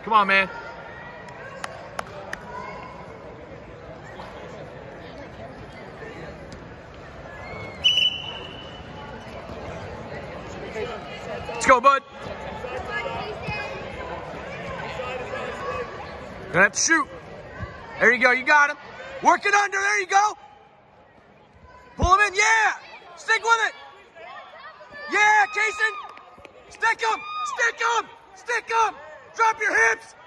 Come on, man. Let's go, bud. Gonna have to shoot. There you go. You got him. Work it under. There you go. Pull him in. Yeah. Stick with it. Yeah, Kaysen. Stick him. Stick him. Stick him. Drop your hips.